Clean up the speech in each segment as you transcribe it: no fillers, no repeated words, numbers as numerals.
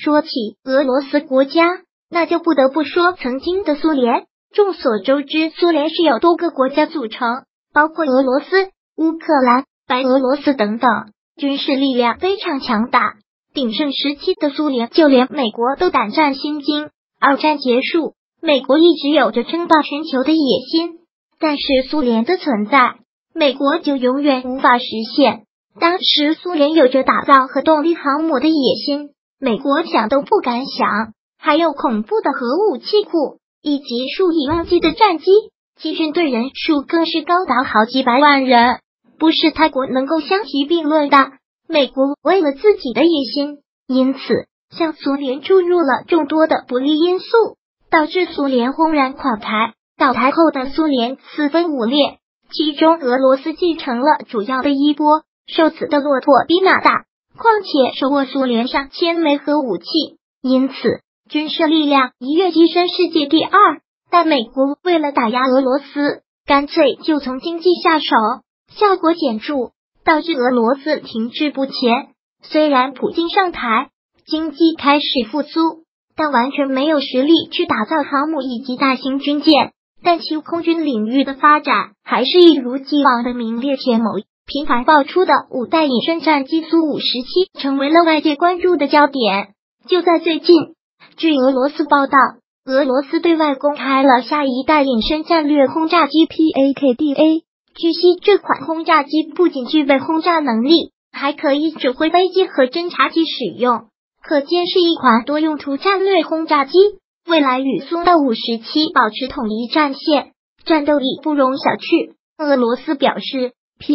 说起俄罗斯国家，那就不得不说曾经的苏联。众所周知，苏联是由多个国家组成，包括俄罗斯、乌克兰、白俄罗斯等等，军事力量非常强大。鼎盛时期的苏联，就连美国都胆战心惊。二战结束，美国一直有着称霸全球的野心，但是苏联的存在，美国就永远无法实现。当时苏联有着打造核动力航母的野心，美国想都不敢想，还有恐怖的核武器库，以及数以万计的战机，其军队人数更是高达好几百万人，不是他国能够相提并论的。美国为了自己的野心，因此向苏联注入了众多的不利因素，导致苏联轰然垮台。倒台后的苏联四分五裂，其中俄罗斯继承了主要的衣钵，受此的骆驼比马大，况且手握苏联上千枚核武器，因此军事力量一跃跻身世界第二。但美国为了打压俄罗斯，干脆就从经济下手，效果显著，导致俄罗斯停滞不前。虽然普京上台，经济开始复苏，但完全没有实力去打造航母以及大型军舰。但其空军领域的发展还是一如既往的名列前茅。频繁爆出的5代隐身战机苏57成为了外界关注的焦点。就在最近，据俄罗斯报道，俄罗斯对外公开了下一代隐身战略轰炸机 PAKDA。据悉，这款轰炸机不仅具备轰炸能力，还可以指挥飞机和侦察机使用，可见是一款多用途战略轰炸机。未来与苏57保持统一战线，战斗力不容小觑。俄罗斯表示，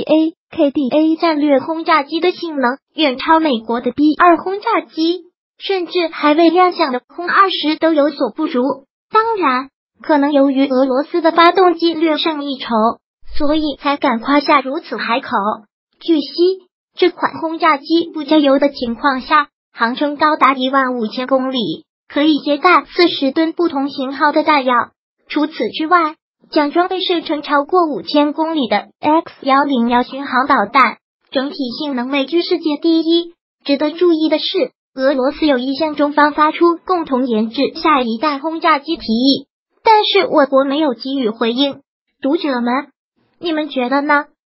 PAKDA 战略轰炸机的性能远超美国的 B-2 轰炸机，甚至还未亮相的轰20都有所不如。当然，可能由于俄罗斯的发动机略胜一筹，所以才敢夸下如此海口。据悉，这款轰炸机不加油的情况下，航程高达15000公里，可以携带40吨不同型号的弹药。除此之外，将装备射程超过5000公里的 X-101巡航导弹，整体性能位居世界第一。值得注意的是，俄罗斯有意向中方发出共同研制下一代轰炸机提议，但是我国没有给予回应。读者们，你们觉得呢？